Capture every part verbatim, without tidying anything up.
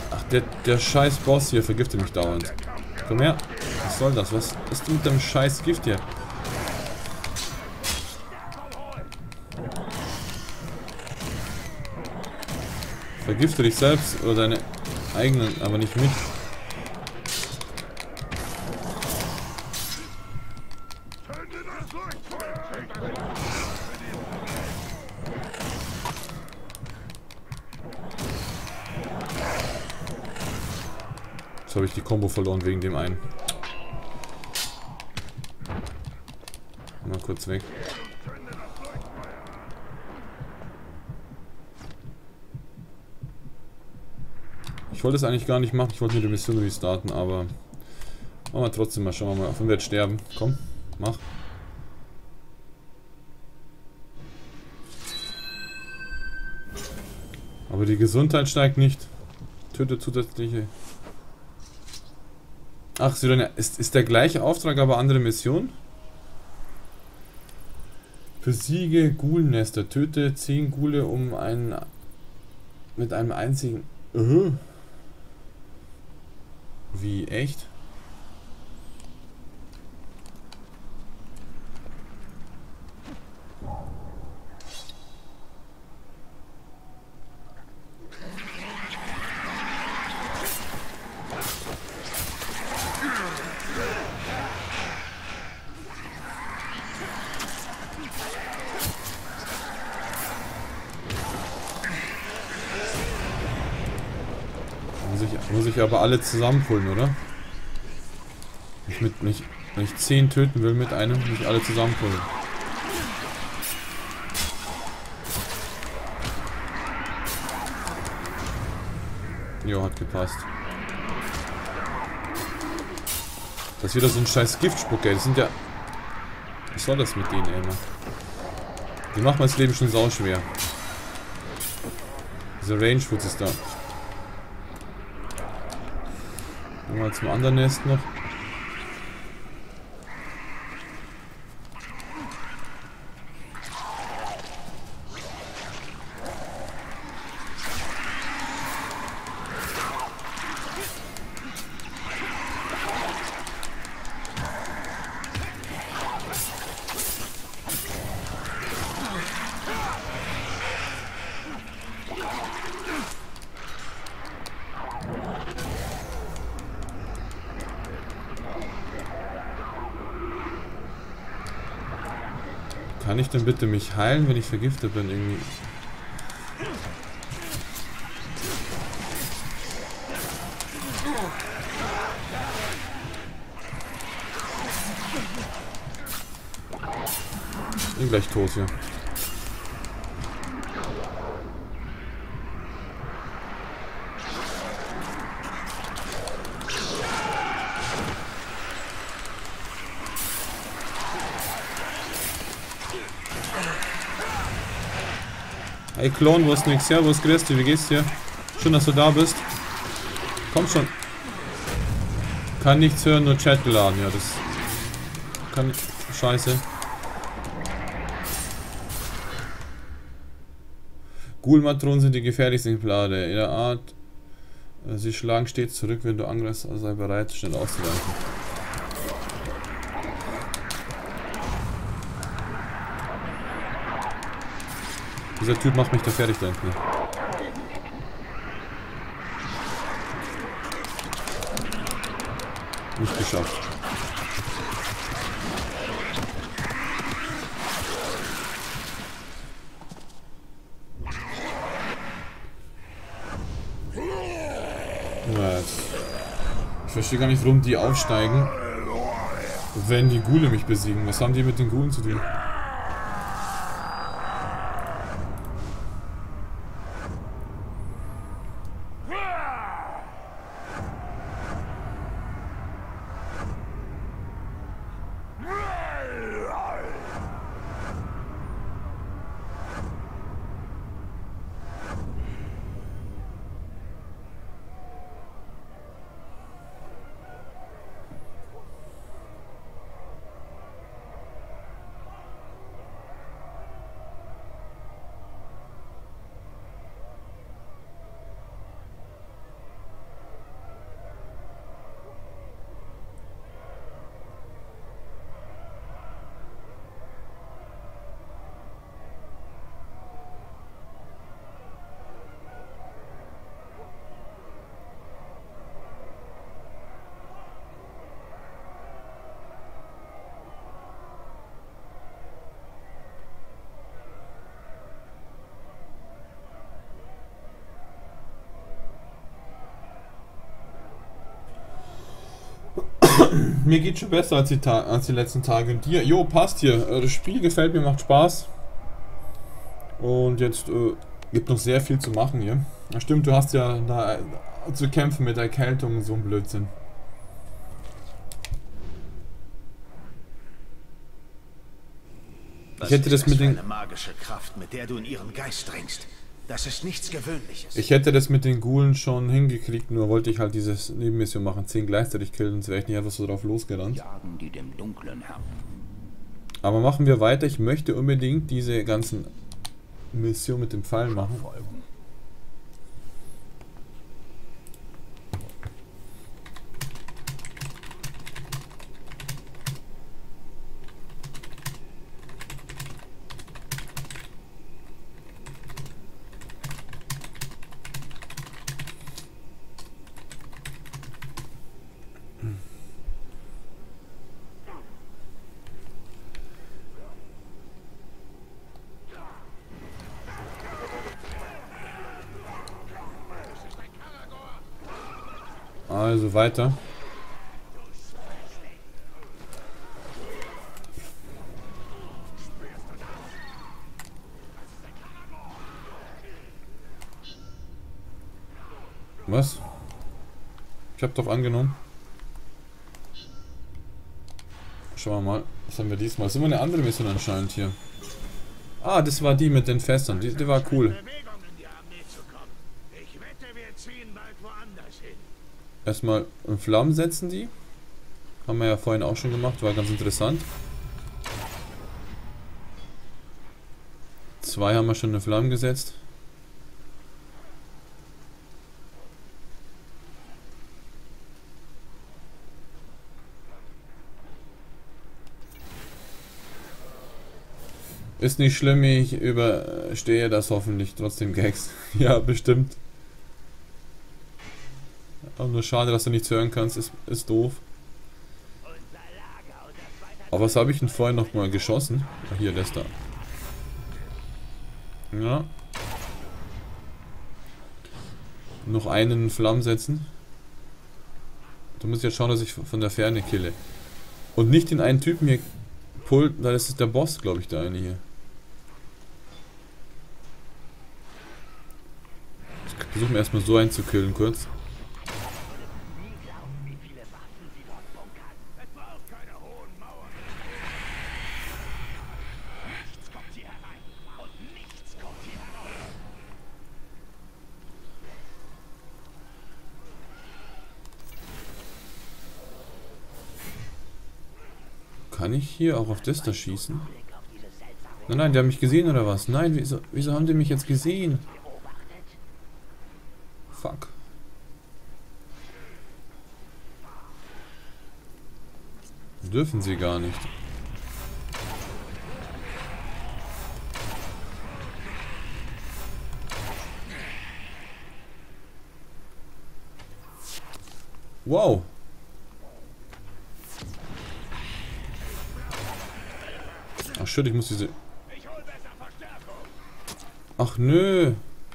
Ach, der, der scheiß Boss hier vergiftet mich dauernd. Komm her. Was soll das? Was ist du mit dem scheiß Gift hier? Vergifte dich selbst oder deine eigenen, aber nicht mich. Jetzt habe ich die Combo verloren wegen dem einen. Mal kurz weg. Ich wollte es eigentlich gar nicht machen, ich wollte nur die Mission restarten, aber machen wir trotzdem mal, schauen wir mal, auf wen wird sterben. Komm, mach. Aber die Gesundheit steigt nicht. Töte zusätzliche. Ach, ist, ist der gleiche Auftrag, aber andere Mission? Besiege Ghoul-Nester. Töte zehn Ghule um einen mit einem einzigen. Uh. Wie, echt? Muss ich, muss ich aber alle zusammenpullen, oder? Ich mit nicht, wenn ich zehn töten will mit einem, muss ich alle zusammenpullen. Jo, hat gepasst. Das ist wieder so ein scheiß Giftspuck, ey. Das sind ja... Was soll das mit denen, ey, Mann? Die machen das Leben schon sauschwer. Dieser Range-Woods ist da. Gehen wir zum anderen Nest noch. Kann ich denn bitte mich heilen, wenn ich vergiftet bin irgendwie? Bin gleich tot hier. Hey Klon, wo ist nix? Servus, grüß dich, wie geht's dir? Schön, dass du da bist. Komm schon. Kann nichts hören, nur Chat geladen. Ja, das kann ich. Scheiße. Ghoul-Matronen sind die gefährlichsten Exemplare ihrer Art. Sie schlagen stets zurück, wenn du angreifst, also sei bereit, schnell auszuweichen. Dieser Typ macht mich da fertig da hinten. Nicht geschafft. Ich verstehe gar nicht, warum die aufsteigen, wenn die Ghule mich besiegen. Was haben die mit den Ghulen zu tun? Mir geht schon besser als die, Ta als die letzten Tage. Und dir, jo, passt hier. Das Spiel gefällt mir, macht Spaß. Und jetzt äh, gibt noch sehr viel zu machen hier. Ja, stimmt, du hast ja da äh, zu kämpfen mit Erkältung und so ein Blödsinn. Was ich hätte das, das mit den eine magische Kraft, mit der du in ihren Geist dringst. Das ist nichts Gewöhnliches. Ich hätte das mit den Ghoulen schon hingekriegt, nur wollte ich halt dieses Nebenmission machen, zehn gleichzeitig killen, sonst wäre ich nicht einfach so drauf losgerannt. Jagen die dem dunklen Herrn. Aber machen wir weiter, ich möchte unbedingt diese ganzen Missionen mit dem Pfeil machen. Also weiter. Was? Ich hab doch angenommen. Schauen wir mal. Was haben wir diesmal? Das ist immer eine andere Mission anscheinend hier. Ah, das war die mit den Fässern. Die, die war cool. Erstmal in Flammen setzen die. Haben wir ja vorhin auch schon gemacht. War ganz interessant. Zwei haben wir schon in Flammen gesetzt. Ist nicht schlimm, ich überstehe das hoffentlich. Trotzdem Gags. Ja, bestimmt. Aber nur schade, dass du nichts hören kannst. Ist, ist doof. Aber was habe ich denn vorhin noch mal geschossen? Ach, hier, das da. Ja. Noch einen in Flammen setzen. Du musst jetzt schauen, dass ich von der Ferne kille. Und nicht den einen Typen hier pullt, weil das ist der Boss, glaube ich, der eine hier. Versuchen wir erstmal so einen zu killen, kurz. Kann ich hier auch auf das da schießen? Nein, nein, die haben mich gesehen oder was? Nein, wieso, wieso haben die mich jetzt gesehen? Fuck. Dürfen sie gar nicht. Wow. Ach shit, ich muss diese... Ach nö.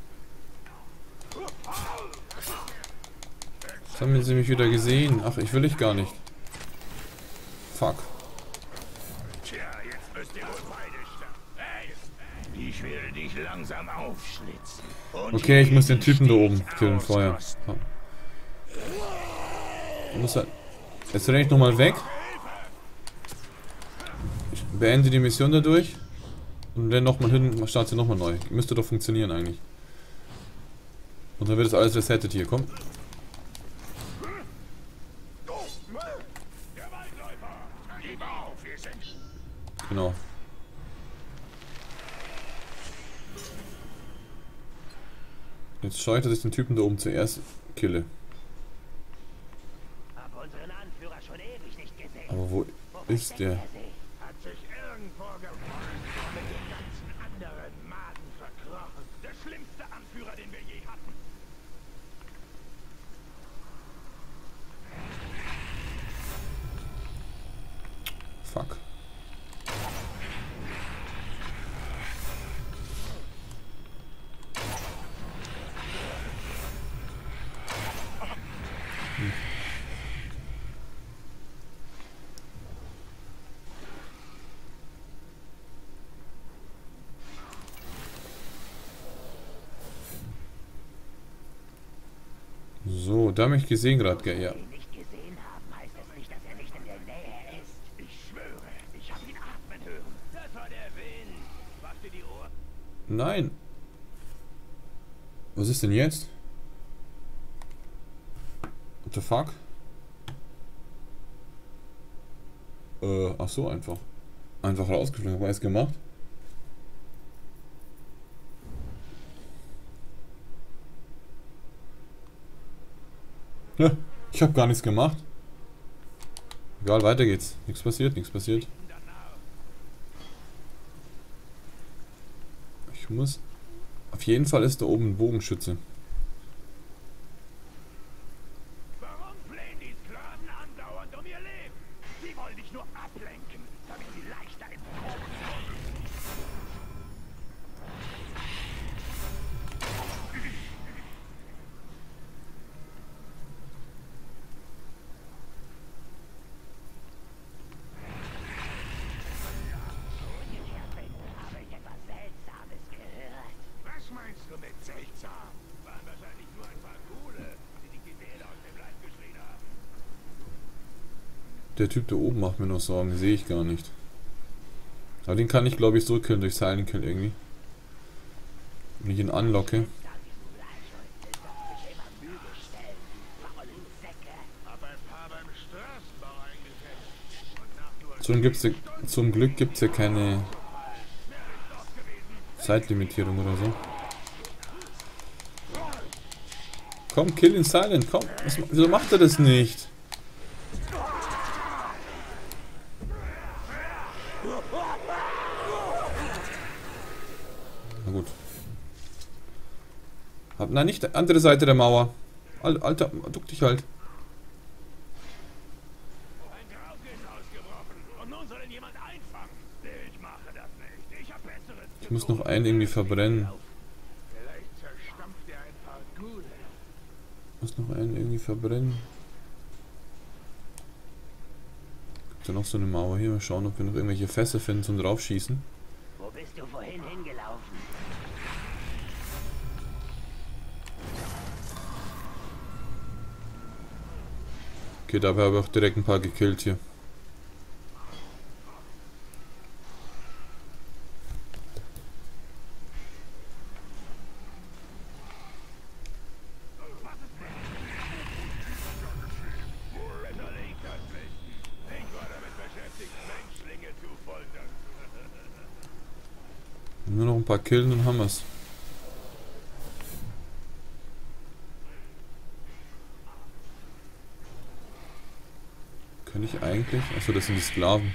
Jetzt haben sie mich wieder gesehen. Ach, ich will ich gar nicht. Fuck. Tja, jetzt müsst ihr wohl beide sterben. Ich will dich langsam aufschlitzen. Okay, ich muss den Typen da oben killen vorher. Ich muss halt... Jetzt renne ich nochmal weg. Ich beende die Mission dadurch. Und dann nochmal hin, starte sie nochmal neu. Müsste doch funktionieren eigentlich. Und dann wird das alles resettet hier, komm. Genau. Jetzt schaue ich, dass ich den Typen da oben zuerst kille. Aber wo ist der? Hat sich irgendwo gefunden, mit den ganzen anderen Maden verkrochen. Der schlimmste Anführer, den wir je hatten. Fuck. So, da habe ich gesehen gerade, gell, ja. ihn nicht gesehen haben, heißt es nicht, dass er nicht in der Nähe ist. Ich schwöre, ich habe ihn atmen hören. Das war der Wind. Wasch dir die Ohren. Nein. Was ist denn jetzt? What the fuck? Äh, ach so, einfach. Einfach rausgeflogen, hab alles gemacht. Ja, ich habe gar nichts gemacht. Egal, weiter geht's. Nichts passiert, nichts passiert. Ich muss... Auf jeden Fall ist da oben ein Bogenschütze. Warum flehen die Sklaven andauernd um ihr Leben? Sie wollen dich nur ablenken, damit sie leichter entkommen. Habe ich etwas Seltsames gehört? Was meinst du mit seltsam? Waren wahrscheinlich nur ein paar Coole, die dich die Seele aus dem Leib geschrien haben. Der Typ da oben macht mir noch Sorgen, sehe ich gar nicht. Aber den kann ich, glaube ich, so killen durch Silent Kill irgendwie. Wenn ich ihn anlocke. Hab ein paar beim Straßenbau eingesetzt. Und nach nur Zum, gibt's, zum Glück gibt es ja keine Zeitlimitierung oder so. Komm, kill ihn Silent, komm. Was, wieso macht er das nicht? Na gut. Hab, nein, nicht die andere Seite der Mauer. Al- Alter, duck dich halt. ein Graus ist ausgebrochen. Und nun soll ihn jemand einfangen. Ich mache das nicht. Ich hab Besseres. Ich muss noch einen irgendwie verbrennen. Vielleicht zerstampft er ein paar Gule. Ich muss noch einen irgendwie verbrennen. Gibt ja noch so eine Mauer hier. Mal schauen, ob wir noch irgendwelche Fässer finden zum draufschießen. Wo bist du vorhin hingelaufen? Okay, dabei habe ich auch direkt ein paar gekillt hier. Besser leg das nicht. Ich war damit beschäftigt, Menschlinge zu foltern. Nur noch ein paar killen und haben wir's. Kann ich eigentlich? Achso, das sind die Sklaven.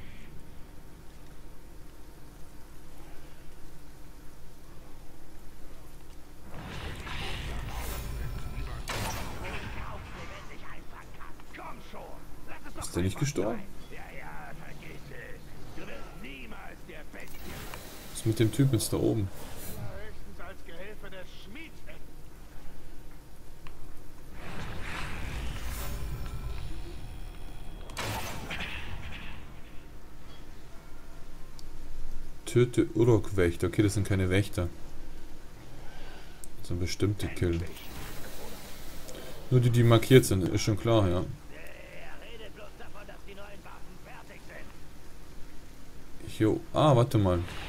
Komm schon. Lass es doch Ist der nicht gestorben? Ja, ja, vergiss es. Du wirst niemals der Beste. Was ist mit dem Typ jetzt da oben? Höchstens als Gehilfe des Schmieds enden. Töte Uruk-Wächter. Okay, das sind keine Wächter. Das sind bestimmte Killen. Nur die, die markiert sind, ist schon klar, ja. Er redet bloß davon, dass die neuen Waffen fertig sind. Jo. Ah, warte mal.